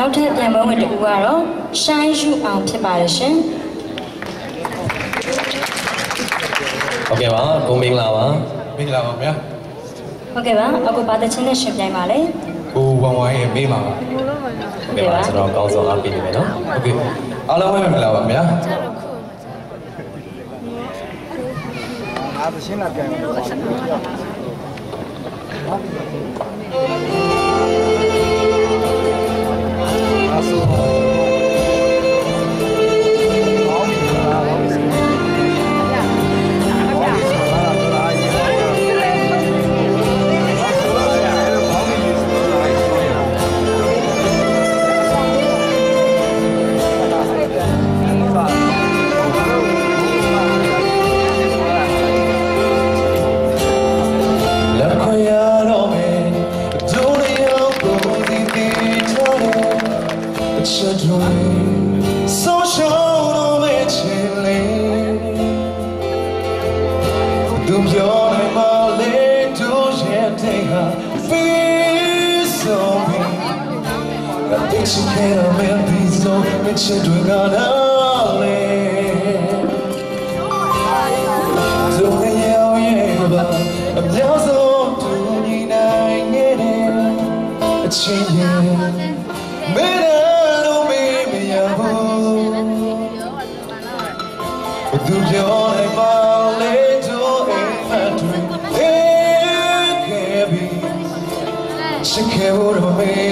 နောက်ထပ်ပြန်ပွဲဝင်တူကတော့ရှိုင်းယူအောင်ဖြစ်ပါတယ်ရှင်ဟုတ်ကဲ့ပါကိုမင်္ဂလာပါမင်္ဂလာပါဗျာဟုတ်ကဲ့ပါအခုပါတဲ့ချင်းနဲ့ရှင်ပြိုင်ပါလေကိုဝမ်ဝိုင်းရဲ့မေးပါပါဟုတ်ကဲ့ပါကျွန်တော်ကောင်းဆောင်အားပေးနေမယ်နော်ဟုတ်ကဲ့အားလုံးပဲမင်္ဂလာပါဗျာအားရှင်းလာပြန်ပါShe can't have these so much doing on So I'm just on doing nine a change made out me but do your my little she can't hold me